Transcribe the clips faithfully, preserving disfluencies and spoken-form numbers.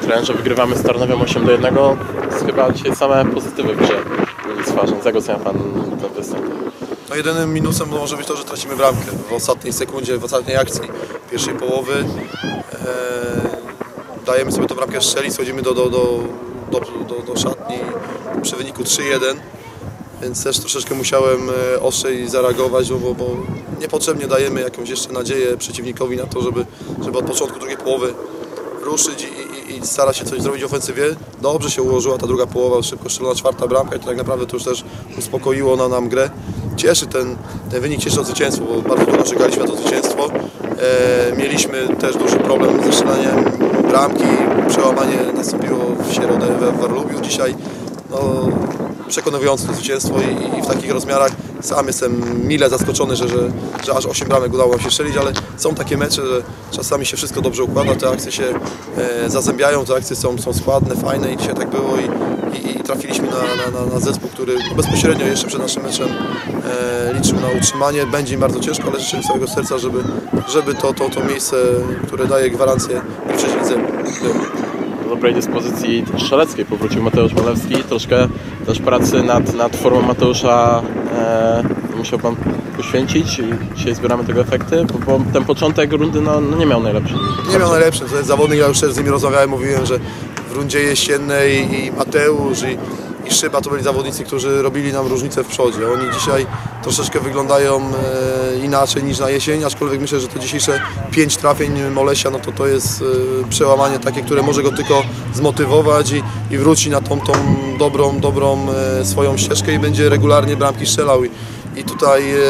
trenerze, wygrywamy z Tarnowem osiem do jednego. Chyba dzisiaj same pozytywy w grze nic ważnych. Jak ocenia Pan ten występ? No jedynym minusem może być to, że tracimy bramkę w ostatniej sekundzie, w ostatniej akcji pierwszej połowy. Eee, dajemy sobie tę bramkę strzelić, schodzimy do, do, do, do, do, do szatni przy wyniku trzy jeden. Więc też troszeczkę musiałem ostrzej zareagować, bo, bo niepotrzebnie dajemy jakąś jeszcze nadzieję przeciwnikowi na to, żeby, żeby od początku drugiej połowy ruszyć i, i, i starać się coś zrobić w ofensywie. Dobrze się ułożyła ta druga połowa, szybko strzelona czwarta bramka i to tak naprawdę to już też uspokoiło na nam grę. Cieszy ten, ten wynik, cieszy o zwycięstwo, bo bardzo długo czekaliśmy na to zwycięstwo. E, mieliśmy też duży problem ze strzelaniem bramki, przełamanie nastąpiło w środę w Warlubiu. Dzisiaj no, przekonujące to zwycięstwo i, i w takich rozmiarach. Sam jestem mile zaskoczony, że, że, że aż osiem bramek udało nam się strzelić, ale są takie mecze, że czasami się wszystko dobrze układa, te akcje się e, zazębiają, te akcje są, są składne, fajne i dzisiaj tak było i, i, i trafiliśmy na, na, na zespół, który bezpośrednio jeszcze przed naszym meczem e, liczył na utrzymanie. Będzie im bardzo ciężko, ale życzę im z całego serca, żeby, żeby to, to, to miejsce, które daje gwarancję w trzeciej lidze było. Do dobrej dyspozycji strzeleckiej powrócił Mateusz Malewski. Troszkę też pracy nad, nad formą Mateusza e, musiał Pan poświęcić i dzisiaj zbieramy tego efekty, bo, bo ten początek rundy no, no nie miał najlepszy. Nie miał najlepszy, to jest zawodnik, ja już też z nimi rozmawiałem, mówiłem, że w rundzie jesiennej i Mateusz i, i Szyba to byli zawodnicy, którzy robili nam różnicę w przodzie. Oni dzisiaj troszeczkę wyglądają e, inaczej niż na jesień, aczkolwiek myślę, że te dzisiejsze pięć trafień Molesia, no to to jest e, przełamanie takie, które może go tylko zmotywować i, i wróci na tą, tą dobrą, dobrą e, swoją ścieżkę i będzie regularnie bramki strzelał. I, i tutaj e,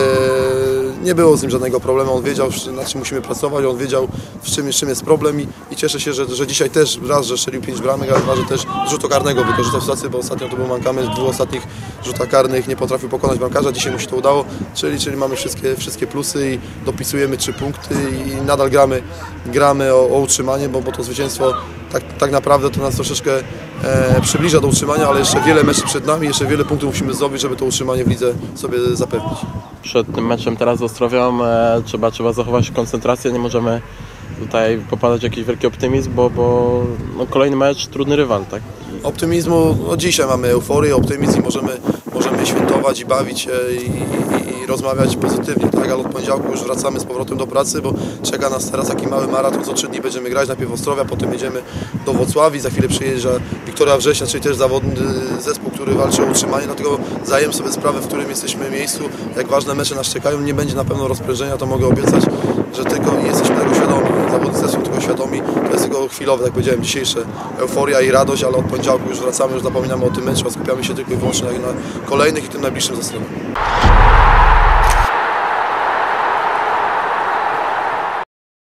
nie było z nim żadnego problemu, on wiedział, na czym musimy pracować, on wiedział, w czym, w czym jest problem i, i cieszę się, że, że dzisiaj też raz, że strzelił pięć bramek, ale dwa, że też rzutu karnego wykorzystał sytuację, bo ostatnio to był mankament w dwóch ostatnich rzutach karnych, nie potrafił pokonać bramkarza, dzisiaj mu się to udało, czyli, czyli mamy wszystkie, wszystkie plusy i dopisujemy trzy punkty i nadal gramy, gramy o, o utrzymanie, bo, bo to zwycięstwo tak, tak naprawdę to nas troszeczkę e, przybliża do utrzymania, ale jeszcze wiele meczów przed nami, jeszcze wiele punktów musimy zdobyć, żeby to utrzymanie w lidze sobie zapewnić. Przed tym meczem teraz z Ostrowią e, trzeba, trzeba zachować koncentrację, nie możemy tutaj popadać w jakiś wielki optymizm, bo, bo no, kolejny mecz, trudny rywal, tak? Optymizmu, no dzisiaj mamy euforię, optymizm i możemy, możemy świętować i bawić się i, i, i rozmawiać pozytywnie, tak? Ale od poniedziałku już wracamy z powrotem do pracy, bo czeka nas teraz taki mały maraton, co trzy dni będziemy grać, najpierw Ostrowia, potem jedziemy do Włocławii, za chwilę przyjeżdża Wiktoria Września, czyli też zawodny zespół, który walczy o utrzymanie, dlatego zdajemy sobie sprawę, w którym jesteśmy miejscu, jak ważne mecze nas czekają, nie będzie na pewno rozprężenia, to mogę obiecać, że tylko jesteśmy tego świadomi, zawodnicy są tego świadomi, to jest tylko chwilowe, jak powiedziałem, dzisiejsze euforia i radość, ale od poniedziałku już wracamy, już zapominamy o tym meczu, a skupiamy się tylko i wyłącznie na kolejnych i tym najbliższym ze stroną.